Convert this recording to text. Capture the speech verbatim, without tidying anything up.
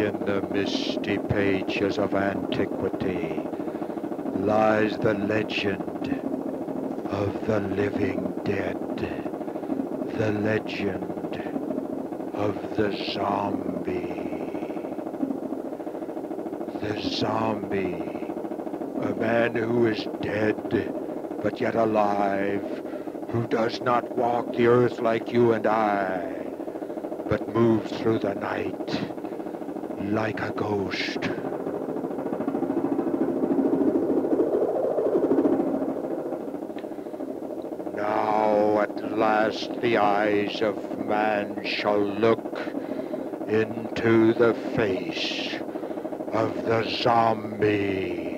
in the misty pages of antiquity lies the legend of the living dead, the legend of the zombie. The zombie, a man who is dead but yet alive, who does not walk the earth like you and I, but moves through the night like a ghost. Now at last the eyes of man shall look into the face of the zombie.